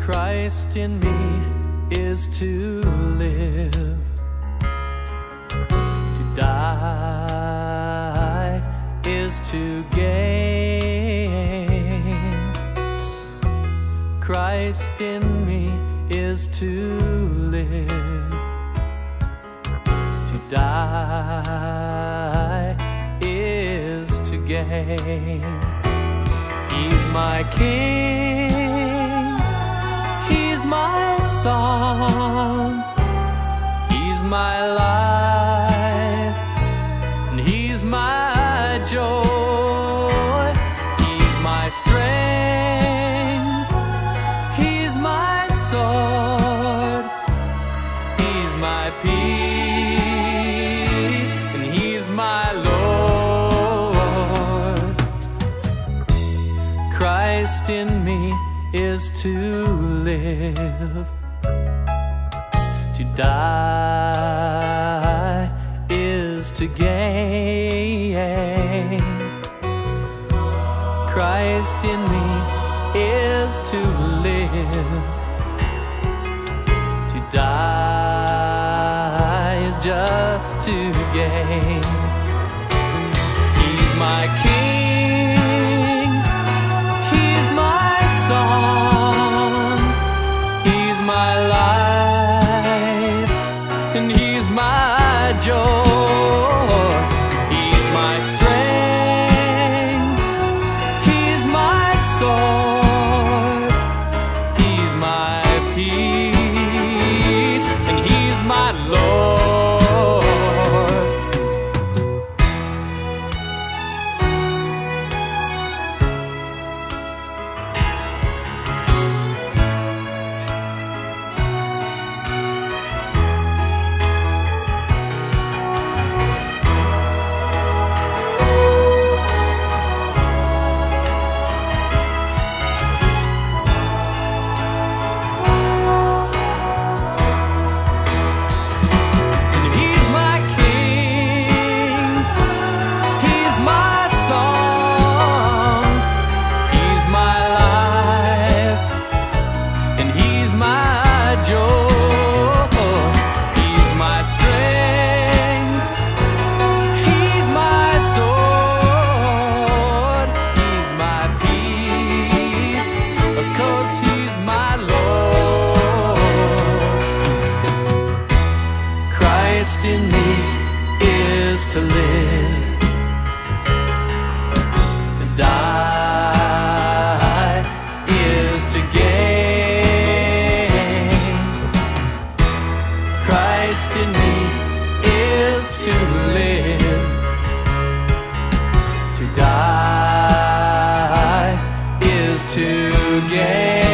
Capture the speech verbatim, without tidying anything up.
Christ in me is to live, to die is to gain. Christ in me is to live, to die is to gain. He's my King, He's my song, He's my life, and He's my joy. He's my strength, He's my sword, He's my peace, and He's my Lord. Christ in me is to live, to die is to gain. Christ in me is to live, to die is just to gain. He's my King, He's my song, He's my life, and He's my joy. He's my strength, He's my sword, He's my peace, and He's my Lord. Christ in me is to live, to die is to gain. Christ in me is to live, to die is to gain.